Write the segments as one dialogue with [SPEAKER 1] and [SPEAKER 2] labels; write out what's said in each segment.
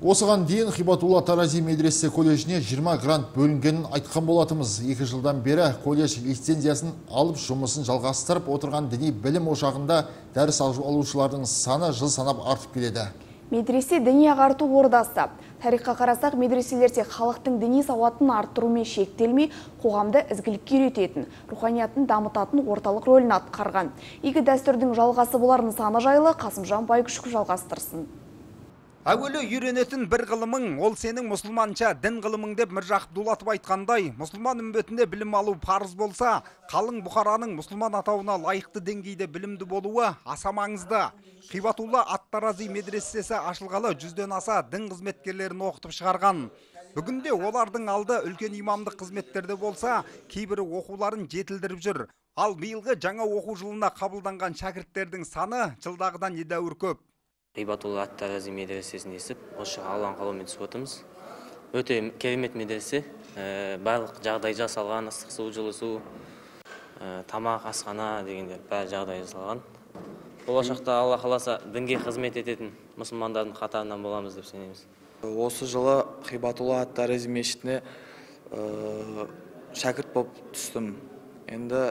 [SPEAKER 1] Осыған дейін Хибатулла Тарази медресе колледжіне 20 грант бөлінгенін айтқан болатымыз. 2 жылдан бері колледж лицензиясын алып жұмысын жалғастырып отырған діни білім ошағында дәріс алушылардың саны жыл санап артып келеді.
[SPEAKER 2] Медресе діни ағарту ордасы. Тарихқа қарасақ, медреселер тек халықтың діни сауатын арттырумен шектелмей, қоғамды ізгілікке үйрететін, руханиятын дамытатын орталық рөлін атқарған. Игі дәстүрдің жалғасы болар нысаны жайлы Қасымжан Байкүшік жалғастырсын.
[SPEAKER 3] Әуелі үйренетін бір ғылымың, ол сенің мұсылманша дін ғылымың деп Міржақып Дулатов айтқандай, мұсылман үмбетінде білім алу парыз болса, қалың Бұхараның мұсылман атауына лайықты деңгейде білімді болуы аса маңызды. Хибатулла ат-Тарази медресесі ашылғалы 100-ден аса дін қызметкерлерін оқытып шығарған. Бүгінде олардың алды үлкен имамдық қызметтерде болса, кейбірі оқуларын жетілдіріп жүр. Ал биылғы жаңа оқу жылына қабылданған шәкірттердің саны жылдағыдан едәуір көп.
[SPEAKER 4] Хибатулла ат-Тарази медресесін естіп, осы Алланың қалауымен түсіп отырмыз. Өте керемет медресе. Барлық жағдай жасалған, ыстық су, жылы су, тамақ, асхана дегендер бәрі жағдай жасалған. Болашақта Алла қаласа дінге қызмет ететін мұсылмандардың қатарынан боламыз деп сенеміз.
[SPEAKER 5] Осы жылы Хибатулла ат-Тарази мешітіне шәкірт болып түстім. Енді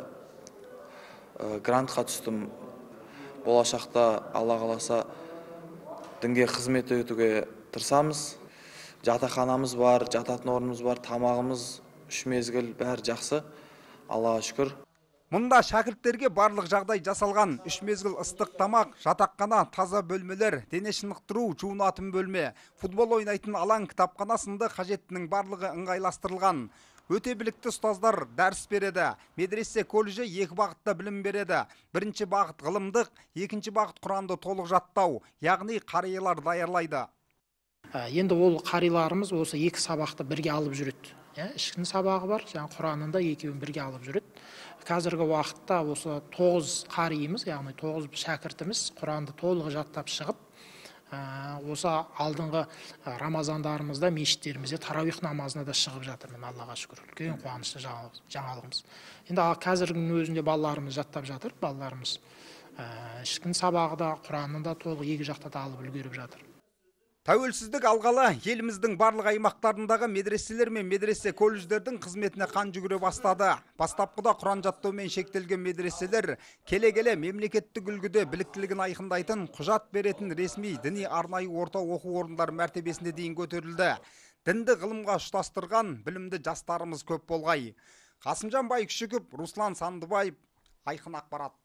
[SPEAKER 5] грантқа түстім. Болашақта Алла қаласа дінге қызмет етуге тырысамыз. Жатақханамыз бар, жататын орнымыз бар, тамағымыз 3 мезгіл бәрі жақсы. Аллаға шүкір.
[SPEAKER 3] Мұнда шәкірттерге барлық жағдай жасалған. 3 мезгіл ыстық тамақ, жатақхана, таза бөлмелер, дене шынықтыру, жуынатын бөлме, футбол ойнайтын алаң, кітапхана сынды қажеттінің барлығы ыңғайластырылған. Өте білікті ұстаздар дәріс береді. Медресе колледжі 2 бағытта білім береді. Бірінші бағыт ғылымдық, екінші бағыт Құранды толық жаттау, яғни қариялар даярлайды.
[SPEAKER 6] Енді ол қариларымыз осы 2 сабақты бірге алып жүреді. Ішкі сабағы бар, Құранында екеуін бірге алып жүреді. Қазіргі уақытта осы 9 қариымыз, яғни 9 шәкіртіміз Құранды толық жаттап шығып, осы алдыңғы Рамазандарымызда мешіттерімізде тарауих намазына да шығып жатырмын, Аллаға шүкір. Үлкен қуанышты жаңалығымыз. Енді қазіргінің өзінде балаларымыз жаттап жатыр, балаларымыз ішкі сабағы да Құранын да толық 2 жақта да алып үлгеріп жатыр.
[SPEAKER 3] Тәуелсіздік алғалы еліміздің барлық аймақтарындағы медреселер мен медресе колледждердің қызметіне қан жүгіре бастады. Бастапқыда Құран жаттаумен шектелген медреселер келе-келе мемлекеттік үлгіде біліктілігін айқындайтын, құжат беретін ресми діни арнайы орта оқу орындары мәртебесіне дейін көтерілді. Дінді ғылымға ұштастырған білімді жастарымыз көп болғай. Қасымжан Байкүшік, Руслан Сандыбаев, Айқын ақпарат.